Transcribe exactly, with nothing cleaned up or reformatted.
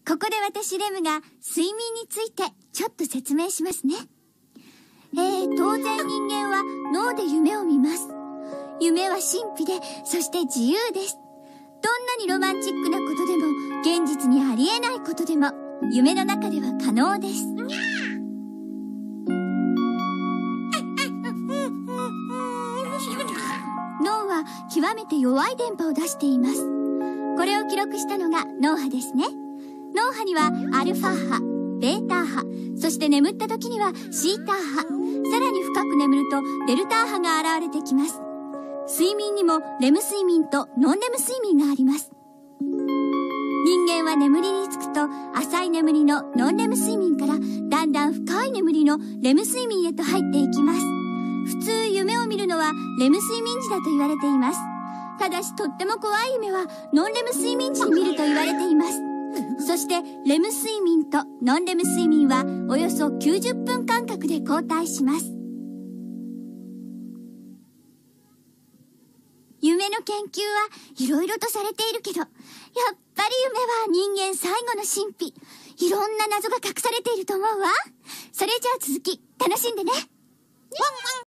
ここで私レムが睡眠についてちょっと説明しますね。えー、当然人間は脳で夢を見ます。夢は神秘で、そして自由です。どんなにロマンチックなことでも、現実にありえないことでも、夢の中では可能です。脳は極めて弱い電波を出しています。これを記録したのが脳波ですね。脳波にはアルファ波、ベータ波、そして眠った時にはシータ波、さらに深く眠るとデルタ波が現れてきます。睡眠にもレム睡眠とノンレム睡眠があります。人間は眠りにつくと浅い眠りのノンレム睡眠からだんだん深い眠りのレム睡眠へと入っていきます。普通夢を見るのはレム睡眠時だと言われています。ただしとっても怖い夢はノンレム睡眠時に見ると言われています。そしてレム睡眠とノンレム睡眠はおよそきゅうじゅっぷん間隔で交代します。夢の研究はいろいろとされているけど、やっぱり夢は人間最後の神秘。いろんな謎が隠されていると思うわ。それじゃあ続き楽しんでね。